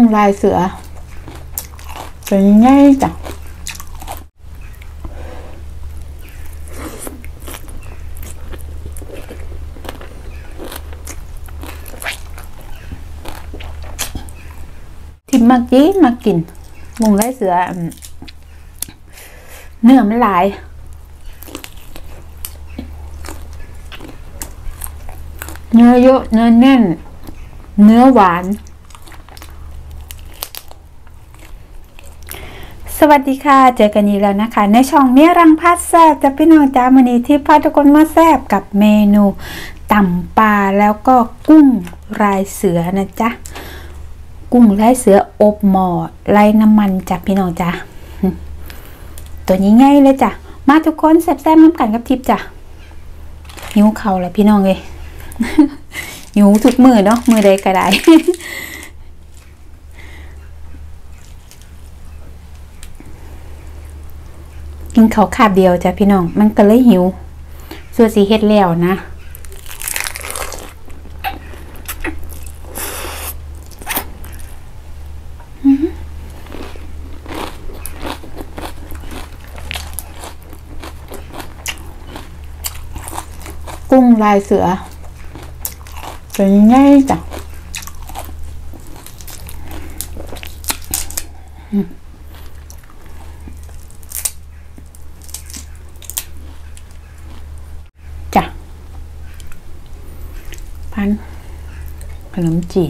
ลายเสือตัวง่ายจ้ะที่มากินกุ้งลายเสือเนื้อมันหลายเนื้อเยอะเนื้อแน่นเนื้อหวานสวัสดีค่ะเจอกันอีกแล้วนะคะในช่องเมียรังพัดแซ่บจะพี่น้องจ้าวันนี้ที่พาทุกคนมาแซ่บกับเมนูตำปลาแล้วก็กุ้งลายเสือนะจ๊ะกุ้งลายเสืออบหม้อไร้น้ำมันจ้ะพี่น้องจ้าตัวนี้ง่ายเลยจ้ะมาทุกคนแซ่บๆน้ำกันกับทิพย์จ้ะหิวเข่าแล้วพี่น้องเลยหิวทุกมือเนาะมือใดก็ได้กินข้าวคาบเดียวจ้ะพี่น้องมันก็เลยหิวส่วนสีเฮ็ดแล้วนะกุ้งลายเสือตัวง่ายจ้ะจ้ะพันขนมจีน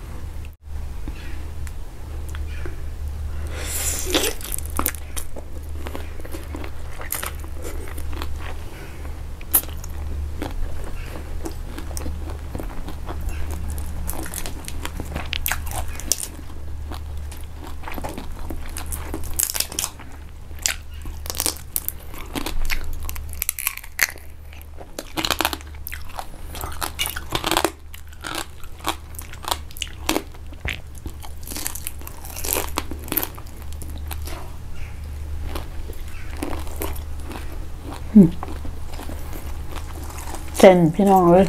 เส้นพี่น้องเลย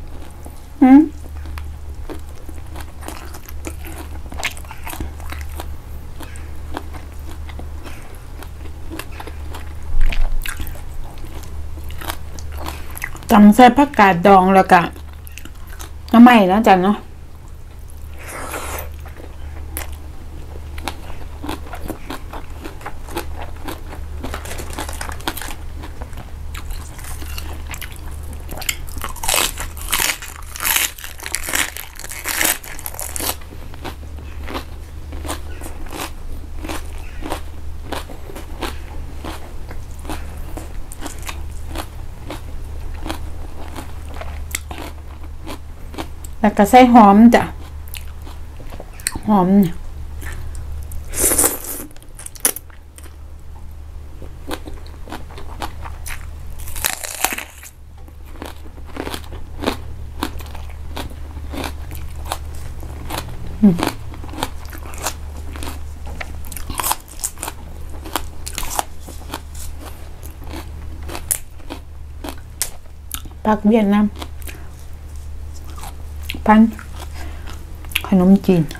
จำใส่ผักกาดดองแล้วก็น้ำไหม้นะจ๊ะเนาะแล้วก็ใส่หอมจ้ะหอมผักเวียดนามพันขนมจีน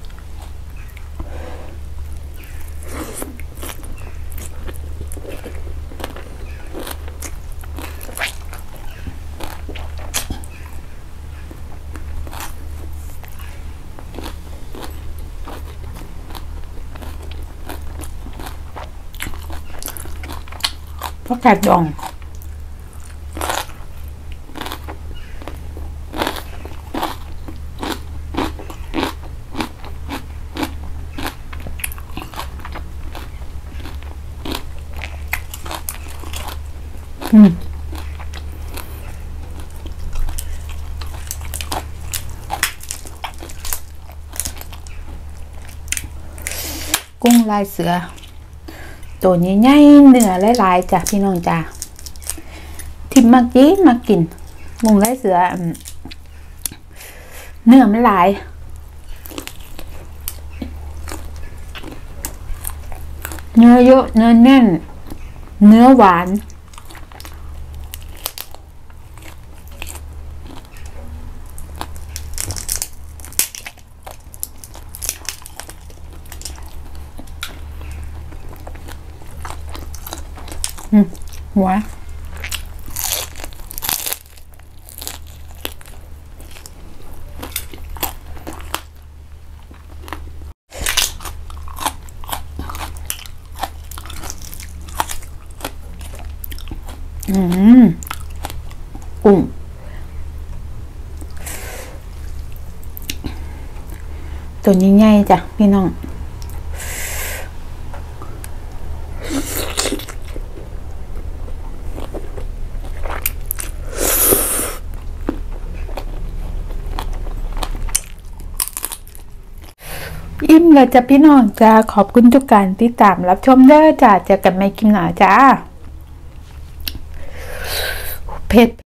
ผักกาดดองกุ้งลายเสือตัวนี้ใหญ่เนื้อหลายๆจ้ะพี่น้องจ้ะทิมมากินกุ้งลายเสือเนื้อมันหลายเนื้อเยอะเนื้อแน่นเนื้อหวานหหัวกุ้งตัวนี้ง่ายจ้ะพี่น้องอิ่มเลยจ้ะพี่น้องจ้าขอบคุณทุกการติดตามรับชมเด้อจ้าเจอกันใหม่คลิปหน้าจ้าเผ็ด